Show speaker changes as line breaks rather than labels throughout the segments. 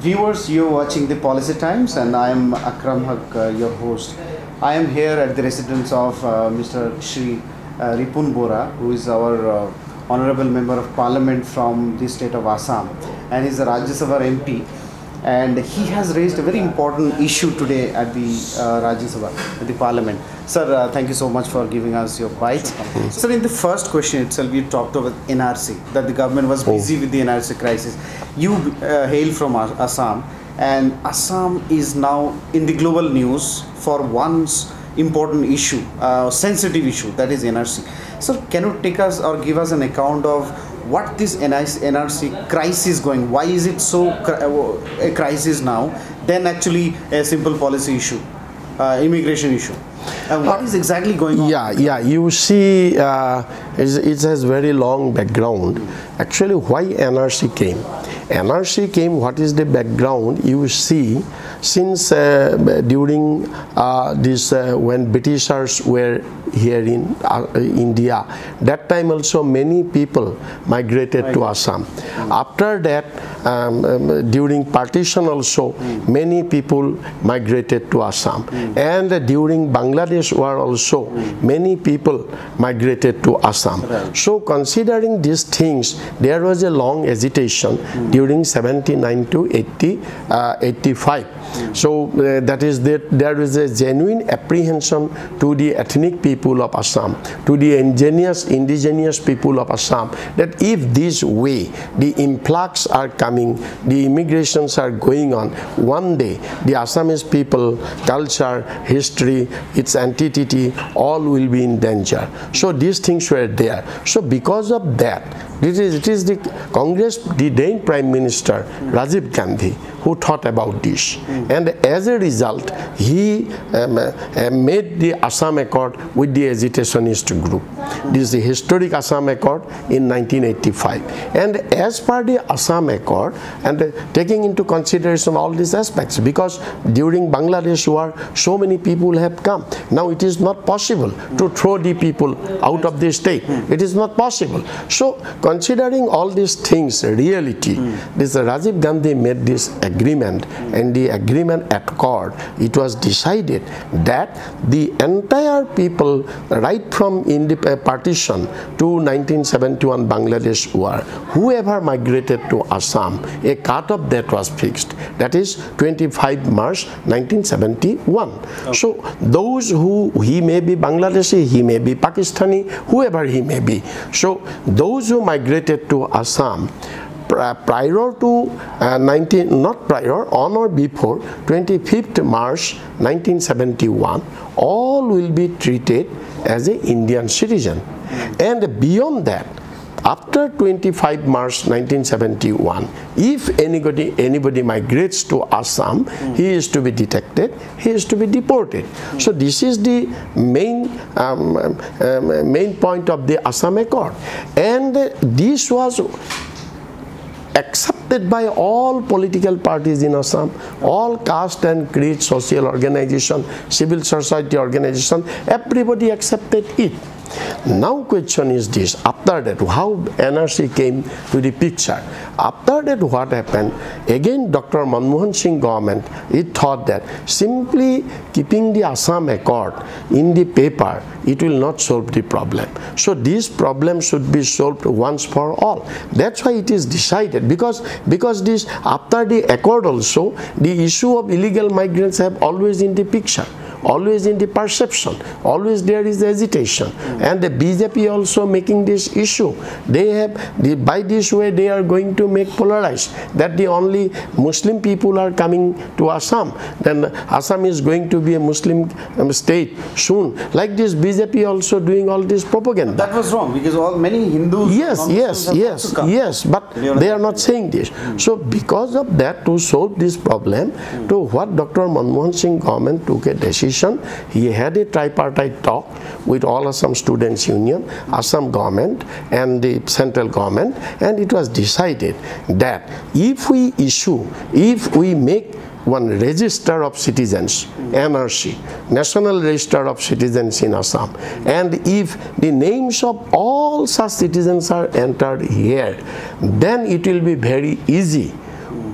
Viewers, you're watching the Policy Times and I am Akram Haq, your host. I am here at the residence of Mr. Shri Ripun Bora, who is our Honorable Member of Parliament from the state of Assam, and he's a Rajya Sabha MP, and he has raised a very important issue today at the Rajya Sabha, at the Parliament. Sir, thank you so much for giving us your bite. Sir, in the first question itself, you talked about NRC, that the government was busy with the NRC crisis. You hail from Assam, and Assam is now in the global news for one important issue, sensitive issue, that is NRC. Sir, can you take us or give us an account of what this NRC crisis going? Why is it so a crisis now than actually a simple policy issue, immigration issue? And what is exactly going on?
Yeah. You see, it has very long background. Actually, why NRC came? NRC came, what is the background? You see, since during when Britishers were here in India, that time also many people migrated to Assam. After that, during partition also, many people migrated to Assam. And during Bangladesh war also, many people migrated to Assam. So considering these things, there was a long agitation during 79 to 85. So that is that there is a genuine apprehension to the ethnic people of Assam, to the indigenous people of Assam, that if this way the influx are coming, the immigrations are going on, one day the Assamese people, culture, history, its entity, all will be in danger. So these things were there. So because of that, it is the Congress, the then Prime Minister Rajiv Gandhi, who thought about this, and as a result he made the Assam Accord with the agitationist group. This is the historic Assam Accord in 1985, and as per the Assam Accord, and taking into consideration all these aspects, because during Bangladesh war so many people have come, now it is not possible to throw the people out of the state. It is not possible. So considering all these things, reality, this Rajiv Gandhi made this agreement, and the agreement accord, it was decided that the entire people, right from partition to 1971 Bangladesh war, whoever migrated to Assam, a cut-off that was fixed, that is 25 March 1971. So those who, he may be Bangladeshi, he may be Pakistani, whoever he may be, so those who migrated to Assam prior to on or before 25th March 1971, all will be treated as an Indian citizen. And beyond that, after 25 March 1971, if anybody migrates to Assam, he is to be detected, he is to be deported. So this is the main point of the Assam Accord, and this was accepted by all political parties in Assam, all caste and creed, social organization, civil society organization, everybody accepted it. Now question is this, after that how NRC came to the picture. After that what happened, again Dr. Manmohan Singh government, it thought that simply keeping the Assam Accord in the paper, it will not solve the problem. So this problem should be solved once for all. That's why it is decided, because this, after the accord also, the issue of illegal migrants have always in the picture, always in the perception, always there is agitation, and the BJP also making this issue. They have, by this way they are going to make polarized, that the only Muslim people are coming to Assam, then Assam is going to be a Muslim state soon. Like this, BJP also doing all this propaganda.
That was wrong, because many Hindus,
yes, but they are not saying this. So because of that, to solve this problem, to what Dr. Manmohan Singh government took a decision, he had a tripartite talk with all Assam Students Union, Assam government and the central government, and it was decided that if we make one register of citizens, NRC, National Register of Citizens in Assam, and if the names of all such citizens are entered here, then it will be very easy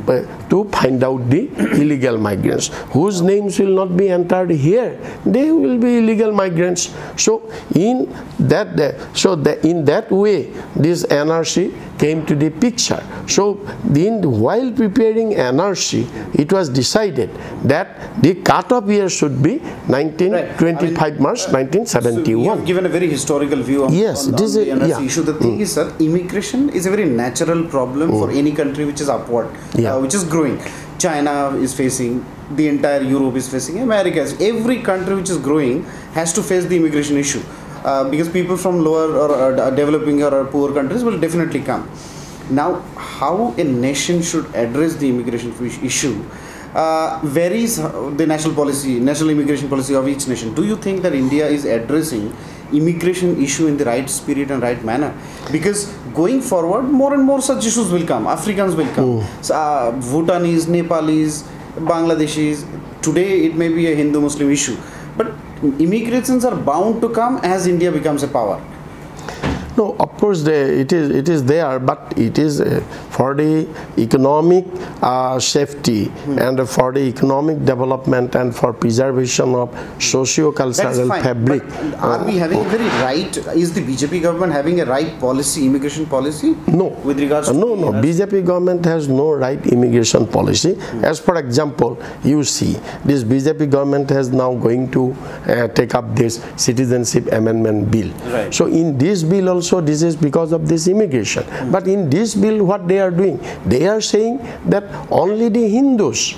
to find out the illegal migrants whose names will not be entered here. They will be illegal migrants. So in that way, this NRC came to the picture. So while preparing NRC, it was decided that the cutoff year should be 25 March 1971.
So you have given a very historical view on,
yes,
on the NRC issue. The thing is, sir, immigration is a very natural problem for any country which is upward, which is growing. China is facing, the entire Europe is facing, America is, every country which is growing has to face the immigration issue. Because people from lower or developing or poor countries will definitely come. Now, how a nation should address the immigration issue varies the national immigration policy of each nation. Do you think that India is addressing immigration issue in the right spirit and right manner? Because going forward, more and more such issues will come. Africans will come. Bhutanese, Nepalese, Bangladeshis. Today, it may be a Hindu-Muslim issue. But immigrations are bound to come as India becomes a power.
No, of course it is there, but it is for the economic safety and for the economic development and for preservation of socio-cultural fabric.
Are we having a very right? Is the BJP government having a right policy, immigration policy?
No.
With regards to
no. BJP government has no right immigration policy. As for example, you see this BJP government has now going to take up this citizenship amendment bill.
Right.
So in this bill also, this is because of this immigration. But in this bill, what they are doing, they are saying that only the Hindus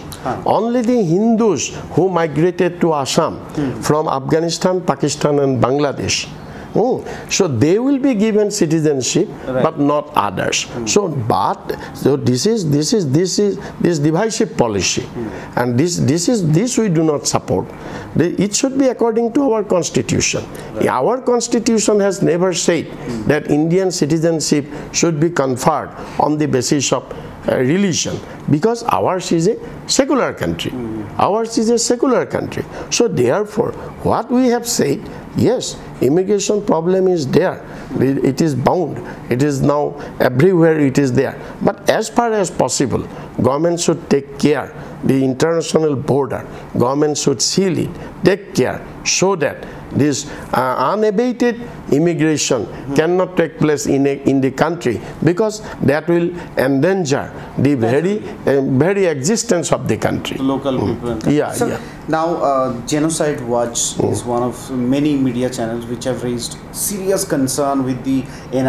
who migrated to Assam from Afghanistan, Pakistan and Bangladesh, so they will be given citizenship, but not others. So this is divisive policy, and this we do not support. It should be according to our constitution. Our constitution has never said that Indian citizenship should be conferred on the basis of religion, because ours is a secular country. Ours is a secular country. So therefore, what we have said, yes, immigration problem is there. It is bound. It is now everywhere. It is there. But as far as possible, government should take care. The international border, government should seal it, take care, so that this unabated immigration cannot take place in the country, because that will endanger the very existence of the country.
Local people.
So,
now, Genocide Watch is one of many media channels which have raised serious concern with the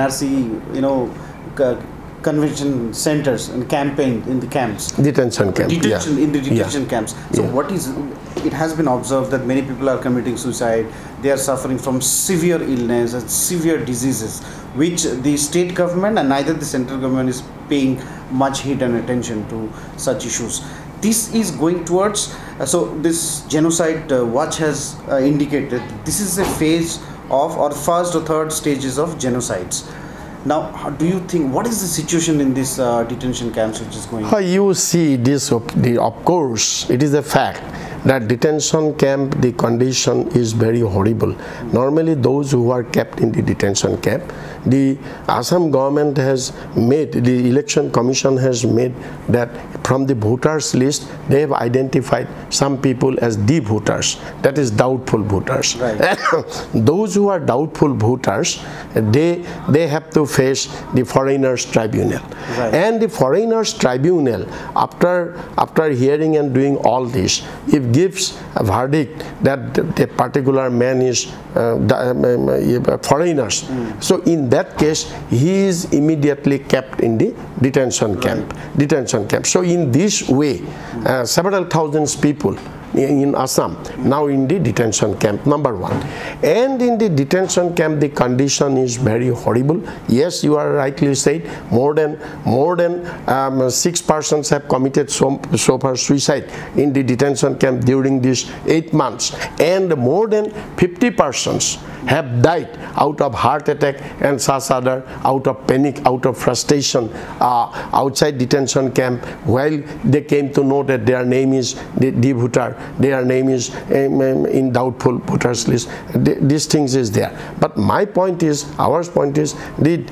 NRC, convention centers and campaign in the camps.
Detention camps.
In the detention camps. So it has been observed that many people are committing suicide. They are suffering from severe illness and severe diseases, which the state government and neither the central government is paying much heed and attention to such issues. This is going towards, so this Genocide Watch has indicated this is a phase of or first or third stages of genocides. Now, do you think, what is the situation in this detention camps which is going on?
You see this, of course, it is a fact that detention camp, the condition is very horrible. Normally, those who are kept in the detention camp, the Assam government has made, the election commission has made that from the voters list, they have identified some people as the voters, that is doubtful voters.
Right.
Those who are doubtful voters, they have to face the foreigners tribunal.
Right.
And the foreigners tribunal, after hearing and doing all this, it gives a verdict that the particular man is foreigners. So in that case, he is immediately kept in the detention camp. So in this way, several thousands people in Assam now in the detention camp, number one. And in the detention camp, the condition is very horrible. Yes, you are rightly said, more than 6 persons have committed so far suicide in the detention camp during these 8 months, and more than 50 persons have died out of heart attack and such other, out of panic, out of frustration, outside detention camp, while they came to know that their name is de-voter, their name is in doubtful voters list. These things is there. But my point is, our point is, the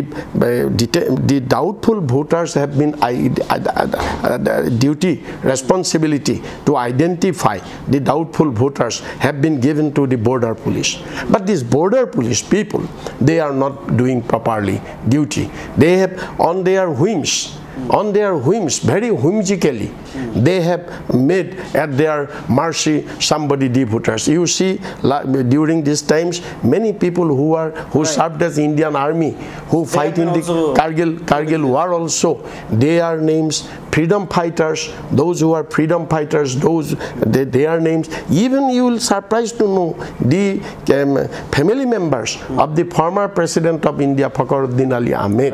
doubtful voters have been duty, responsibility to identify the doubtful voters have been given to the border police. But these border police people, they are not doing properly duty. They have on their whims, very whimsically, they have made at their mercy somebody de-voters. You see, during these times, many people who served as Indian Army, who fight in the Kargil war also, their names, freedom fighters, those who are freedom fighters, their names. Even you will surprised to know the family members of the former president of India, Fakhruddin Ali Ahmed.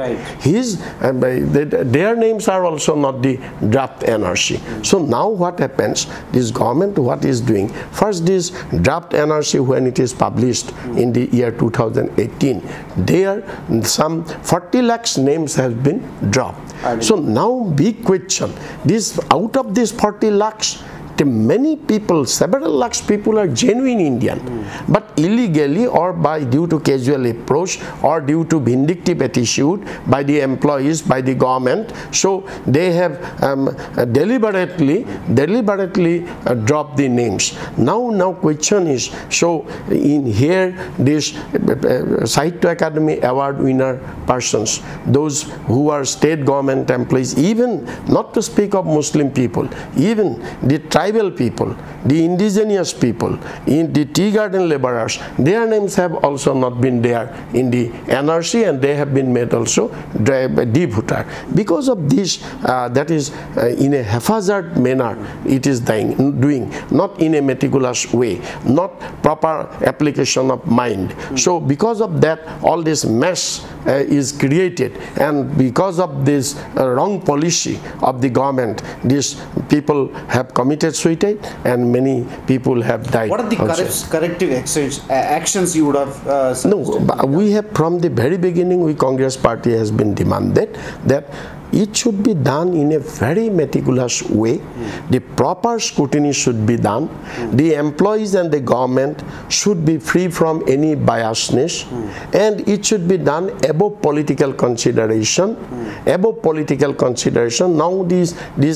Their names are also not the draft NRC. So now what happens? This government, what is doing? First, this draft NRC, when it is published in the year 2018, there some 40 lakhs names have been dropped. So now big question, this out of these 40 lakhs, many people, several lakhs people are genuine Indian, but illegally or by due to casual approach or due to vindictive attitude by the employees, by the government, so they have deliberately dropped the names. Now question is, so in here this Sahitya Academy Award winner persons, those who are state government employees, even not to speak of Muslim people, even the tribal people, the indigenous people, in the tea garden laborers, their names have also not been there in the NRC, and they have been made also de-voter. Because of this, that is in a haphazard manner it is doing, not in a meticulous way, not proper application of mind. So because of that, all this mess is created, and because of this wrong policy of the government, these people have committed suicide and many people have died.
What are the corrective actions you would have
we have from the very beginning, we Congress party has been demanded that it should be done in a very meticulous way. The proper scrutiny should be done. The employees and the government should be free from any biasness, and it should be done above political consideration. Above political consideration. Now the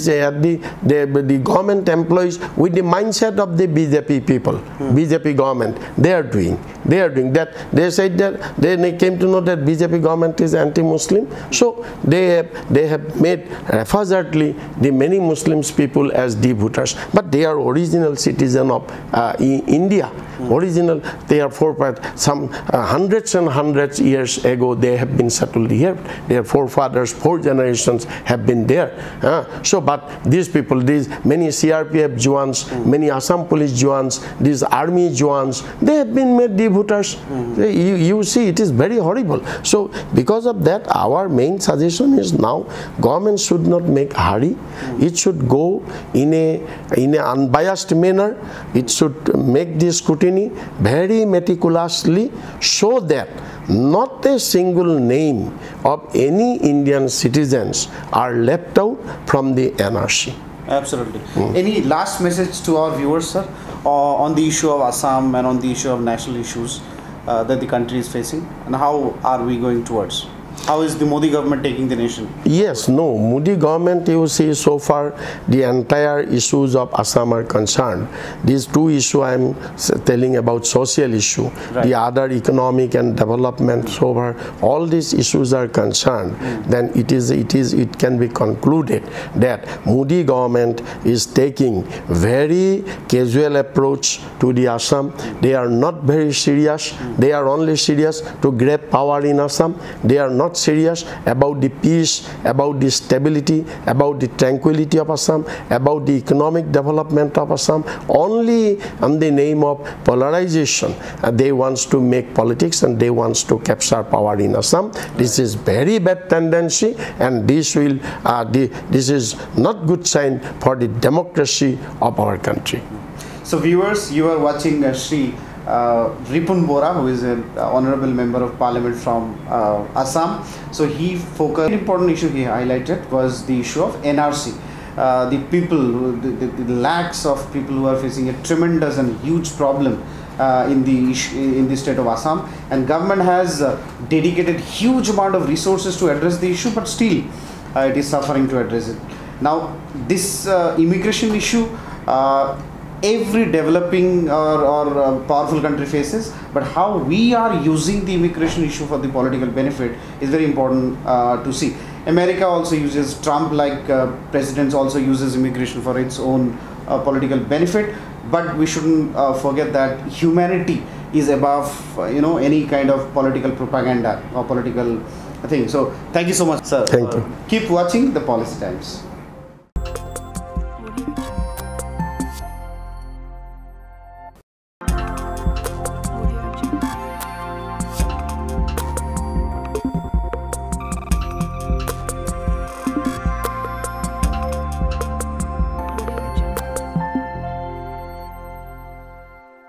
government employees with the mindset of the BJP people, BJP government, they are doing that. They said that they came to know that BJP government is anti-Muslim, so they have made haphazardly the many Muslims people as de-voters, but they are original citizen of India. Original, they are some hundreds and hundreds years ago they have been settled here. Their forefathers, 4 generations have been there. So, but these people, these many CRPF Jawans, many Assam police Jawans, these army Jawans, they have been made de-voters. You see, it is very horrible. So, because of that, our main suggestion is now government should not make hurry. It should go in a unbiased manner. It should make this scrutiny very meticulously, so that not a single name of any Indian citizens are left out from the NRC.
Absolutely. Any last message to our viewers, sir, on the issue of Assam and on the issue of national issues that the country is facing, and how are we going towards? How is the Modi government taking the nation? Yes, no, Modi government, you see, so far the entire issues of Assam are concerned. These 2 issues I am telling about, social issue, the other economic and development, so far all these issues are concerned. Then it can be concluded that Modi government is taking very casual approach to the Assam. They are not very serious. They are only serious to grab power in Assam. They are not serious about the peace, about the stability, about the tranquility of Assam, about the economic development of Assam. Only in the name of polarization, they want to make politics and they want to capture power in Assam. This is very bad tendency, and this is not good sign for the democracy of our country. So viewers, you are watching Shri Ripun Bora, who is an honorable member of parliament from Assam. So he focused, an important issue he highlighted was the issue of NRC. The people, the lakhs of people who are facing a tremendous and huge problem in the state of Assam, and government has dedicated huge amount of resources to address the issue, but still it is suffering to address it. Now this immigration issue, every developing or powerful country faces, but how we are using the immigration issue for the political benefit is very important to see. America also uses, Trump-like presidents also uses immigration for its own political benefit, but we shouldn't forget that humanity is above any kind of political propaganda or political thing. So thank you so much, sir.
Thank you.
Keep watching the Policy Times.